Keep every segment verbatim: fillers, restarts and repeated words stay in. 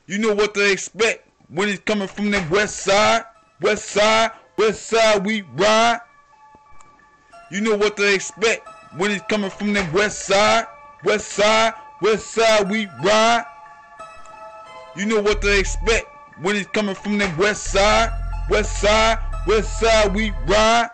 You know what to expect when he's coming from the west side. West side, west side, we ride. You know what to expect when he's coming from the west side. West side, west side, we ride. You know what to expect when he's coming from the west side. West side, west side, we ride.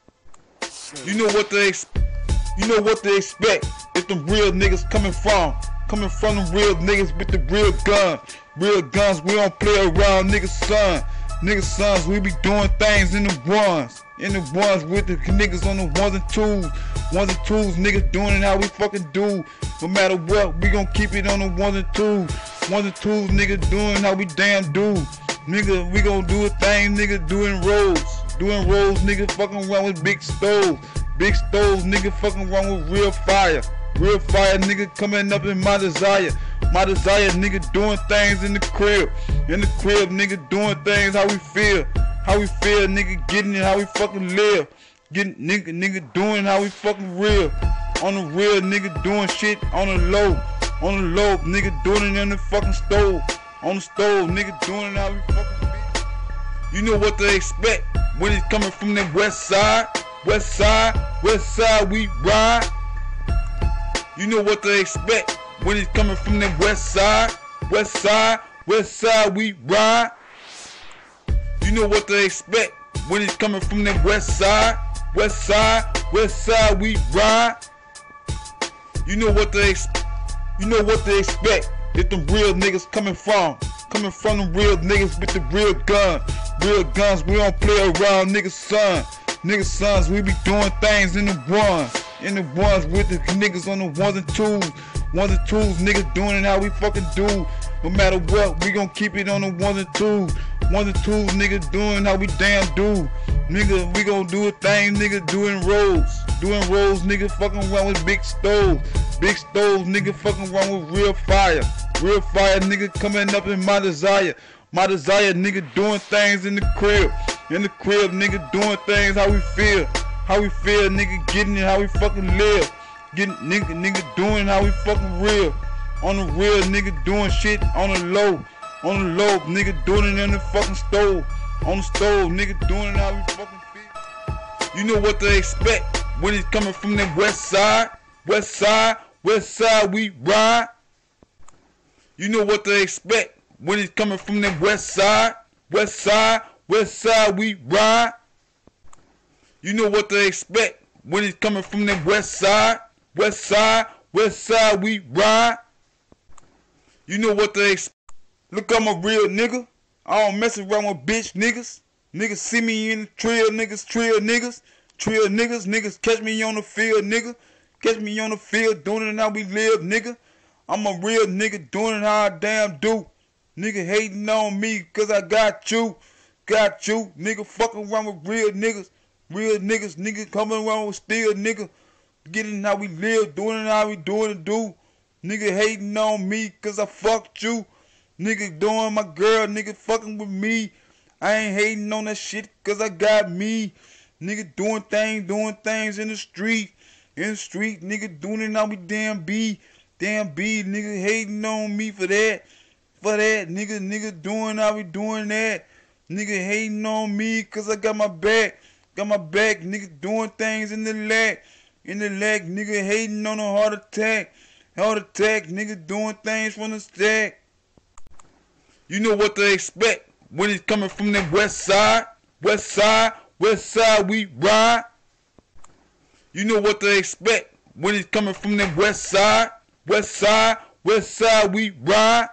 You know what to expect. You know what to expect. It's them real niggas coming from. Coming from them real niggas with the real gun. Real guns, we don't play around, niggas son. Niggas sons, we be doing things in the ones. In the ones with the niggas on the ones and twos. Ones and twos, niggas doing it how we fucking do. No matter what, we gon' keep it on the ones and twos. Ones and twos, niggas doing how we damn do. Nigga, we gon' do a thing, nigga doing rolls. Doing rolls, nigga fucking around with big stoves. Big stoves, nigga fucking around with real fire. Real fire, nigga coming up in my desire. My desire, nigga doing things in the crib. In the crib, nigga doing things how we feel. How we feel, nigga getting it how we fucking live. Getting nigga, nigga doing how we fucking real. On the real, nigga doing shit on the low. On the low, nigga doing it in the fucking stove. On the stove, nigga doing it how we fucking be. You know what to expect when he's coming from the west side. West side, west side, we ride. You know what to expect when he's coming from the west side. West side, west side, we ride. You know what to expect when he's coming from the west side. West side, west side, we ride. You know what to expect. You know what to expect. It's them real niggas coming from. Coming from them real niggas with the real gun. Real guns, we don't play around, niggas son. Niggas sons, we be doing things in the ones. In the ones with the niggas on the ones and twos. Ones and twos, niggas doing it how we fucking do. No matter what, we gon' keep it on the ones and twos. Ones and twos, niggas doing how we damn do. Nigga, we gon' do a thing, nigga doing rolls. Doing rolls, nigga fucking around with big stoves. Big stoves, nigga fucking around with real fire. Real fire, nigga coming up in my desire. My desire, nigga doing things in the crib. In the crib, nigga doing things how we feel. How we feel, nigga getting it how we fucking live. Getting nigga, nigga doing how we fucking real. On the real, nigga doing shit on the low. On the low, nigga doing it in the fucking stove. On the stove, nigga doing it how we fucking feel. You know what to expect when he's coming from the west side. West side, west side, we ride. You know what to expect when he's coming from the west side. West side, west side, we ride. You know what to expect when he's coming from the west side. West side, west side, we ride. You know what to expect. Look, I'm a real nigga. I don't mess around with bitch niggas. Niggas see me in the trail, niggas, trail niggas. Trail niggas, niggas catch me on the field, nigga. Catch me on the field doing it how we live, nigga. I'm a real nigga doing it how I damn do. Nigga hating on me cause I got you. Got you. Nigga fucking around with real niggas. Real niggas, nigga coming around with still nigga. Getting how we live, doing it how we doing it do. Nigga hating on me cause I fucked you. Nigga doing my girl, nigga fucking with me. I ain't hating on that shit cause I got me. Nigga doing things, doing things in the street. In the street, nigga doing it how we damn be. Damn be, nigga hating on me for that. For that, nigga, nigga doing how we doing that. Nigga hating on me cause I got my back. Got my back, nigga doing things in the leg. In the leg, nigga hating on a heart attack. Heart attack, nigga doing things from the stack. You know what to expect when he's coming from the west side. West side, west side, we ride. You know what to expect when he's coming from the west side. West side, west side, we ride.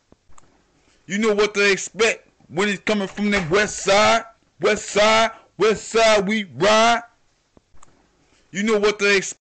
You know what to expect when he's coming from the west side. West side, west side, we ride. You know what to expect.